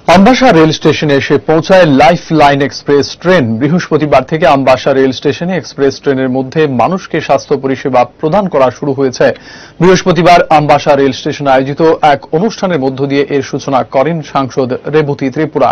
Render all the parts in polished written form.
Ambassa rail স্টেশনে এসে পৌঁছায় লাইফ লাইন এক্সপ্রেস ট্রেন। বৃহস্পতিবার থেকে আমবাসা রেল স্টেশনে এক্সপ্রেস ট্রেনের মধ্যে মানুষকে স্বাস্থ্য পরিষেবা প্রদান করা শুরু হয়েছে। বৃহস্পতিবার আমবাসা রেল স্টেশনে আয়োজিত এক অনুষ্ঠানের মধ্য দিয়ে এর সূচনা করেন সাংসদ রেবতী ত্রিপুরা।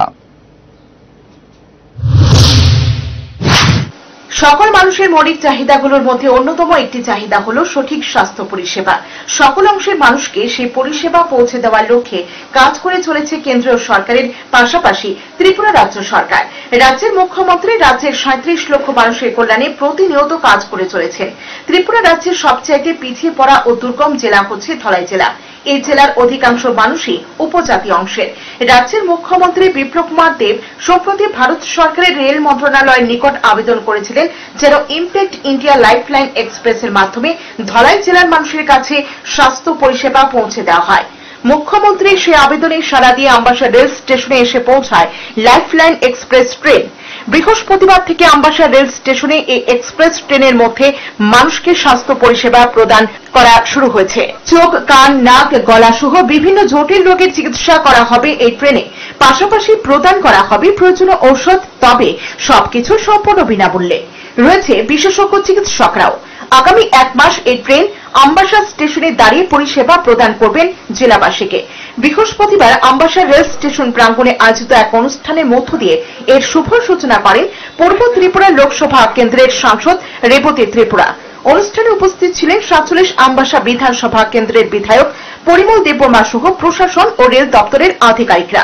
সকল মানুষের মৌলিক চাহিদাগুলোর মধ্যে অন্যতম একটি চাহিদা হল সঠিক স্বাস্থ্য পরিষেবা। সকল অংশের মানুষকে সেই পরিষেবা পৌঁছে দেওয়ার লক্ষ্যে কাজ করে চলেছে কেন্দ্রীয় সরকারের পাশাপাশি ত্রিপুরা রাজ্য সরকার। রাজ্যের মুখ্যমন্ত্রী রাজ্যের ৩৭ লক্ষ মানুষের কল্যাণে প্রতিনিয়ত কাজ করে চলেছেন। ত্রিপুরা রাজ্যের সবচাইতে পিছিয়ে পড়া ও দুর্গম জেলা হচ্ছে ধলাই জেলা। এই জেলার অধিকাংশ মানুষই উপজাতি অংশের। রাজ্যের মুখ্যমন্ত্রী বিপ্লব কুমার দেব সম্প্রতি ভারত সরকারের রেল মন্ত্রণালয়ের নিকট আবেদন করেছিলেন যেন ইম্প্যাক্ট ইন্ডিয়া লাইফলাইন এক্সপ্রেসের মাধ্যমে ধলাই জেলার মানুষের কাছে স্বাস্থ্য পরিষেবা পৌঁছে দেওয়া হয়। মুখ্যমন্ত্রী সেই আবেদনে সাড়া দিয়ে আমবাসা রেল স্টেশনে এসে পৌঁছায় লাইফলাইন এক্সপ্রেস ট্রেন। বৃহস্পতিবার থেকে আমবাসা রেল স্টেশনে এই এক্সপ্রেস ট্রেনের মধ্যে মানুষকে স্বাস্থ্য পরিষেবা প্রদান করা শুরু হয়েছে। চোখ, কান, নাক, গলা সহ বিভিন্ন জটিল রোগের চিকিৎসা করা হবে এই ট্রেনে। পাশাপাশি প্রদান করা হবে প্রয়োজনীয় ঔষধ, তবে সবকিছু সম্পূর্ণ বিনামূল্যে। রয়েছে বিশেষজ্ঞ চিকিৎসকরাও। আগামী 1 মাস এই ট্রেন আমবাসা স্টেশনে দাঁড়িয়ে পরিষেবা প্রদান করবেন জেলাবাসীকে। বৃহস্পতিবার আমবাসা রেল স্টেশন প্রাঙ্গণে আয়োজিত এক অনুষ্ঠানের মধ্য দিয়ে এর শুভ সূচনা করেন পূর্ব ত্রিপুরা লোকসভা কেন্দ্রের সাংসদ রেবতী ত্রিপুরা। অনুষ্ঠানে উপস্থিত ছিলেন ৪৭ আমবাসা বিধানসভা কেন্দ্রের বিধায়ক পরিমল দেববর্মা সহ প্রশাসন ও রেল দপ্তরের আধিকারিকরা।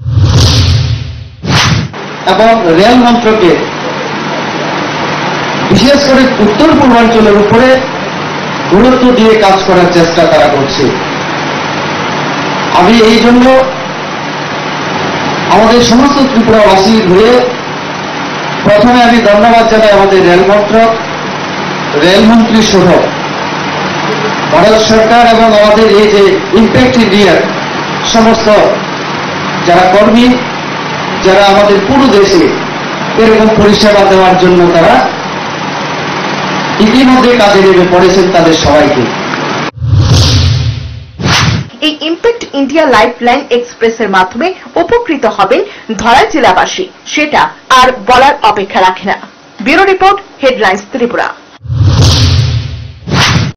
এবং রেল মন্ত্রকে বিশেষ করে উত্তর পূর্বাঞ্চলের উপরে গুরুত্ব দিয়ে কাজ করার চেষ্টা তারা করছে। আমি এই জন্য আমাদের সমস্ত ত্রিপুরাবাসীর হয়ে প্রথমে আমি ধন্যবাদ জানাই আমাদের রেল মন্ত্রক, রেলমন্ত্রী সহ ভারত সরকার এবং আমাদের এই যে ইম্প্যাক্ট ইন্ডিয়ার সমস্ত যারা কর্মী, যারা আমাদের পুরো দেশে এরকম পরিষেবা দেওয়ার জন্য তারা ইতিমধ্যে কাজে নেমে পড়েছেন, তাদের সবাইকে। এই ইম্প্যাক্ট ইন্ডিয়া লাইফলাইন এক্সপ্রেসের মাধ্যমে উপকৃত হবেন ধলাই জেলাবাসী, সেটা আর বলার অপেক্ষা রাখে না। Bureau report, headlines Tripura.